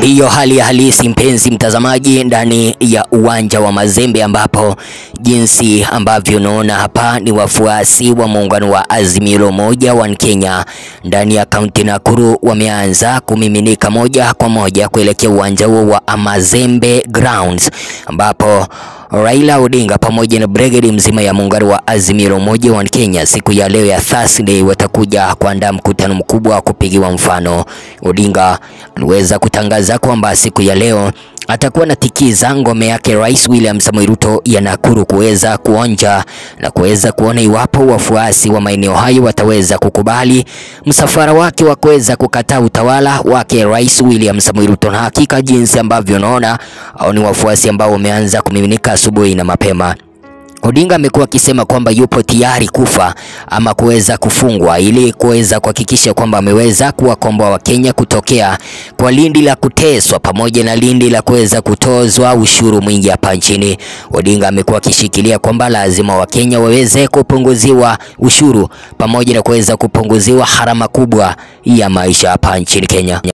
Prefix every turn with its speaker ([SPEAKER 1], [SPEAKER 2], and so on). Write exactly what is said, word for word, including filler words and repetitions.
[SPEAKER 1] Ndiyo hali ya halisi mpenzi mtazamaji ndani ya uwanja wa Mazembe, ambapo jinsi ambavyo unaona hapa ni wafuasi wa muungano wa Azimio la Umoja One Kenya ndani ya kaunti Nakuru wameanza kumiminika moja kwa moja kuelekea uwanja huo wa Mazembe Grounds, ambapo Raila Odinga pamoja na brigade mzima ya muungano wa Azimio la Umoja One Kenya siku ya leo ya Thursday watakuja kuandaa mkutano mkubwa wa kupigiwa mfano. Odinga aliweza kutangaza kwamba siku ya leo atakuwa na tikiza ngome yake Rais William Samoei Ruto ya Nakuru kuweza kuonja na kuweza kuona iwapo wafuasi wa maeneo hayo wataweza kukubali msafara wake wa kuweza kukataa utawala wake Rais William Samoei Ruto. Na hakika jinsi ambavyo unaona au ni wafuasi ambao wameanza kumiminika asubuhi na mapema. Odinga amekuwa akisema kwamba yupo tayari kufa ama kuweza kufungwa ili kuweza kuhakikisha kwamba ameweza kuwakomboa Wakenya kutokea kwa lindi la kuteswa pamoja na lindi la kuweza kutozwa ushuru mwingi hapa nchini. Odinga amekuwa akishikilia kwamba lazima Wakenya waweze kupunguziwa ushuru pamoja na kuweza kupunguziwa harama kubwa ya maisha hapa nchini Kenya.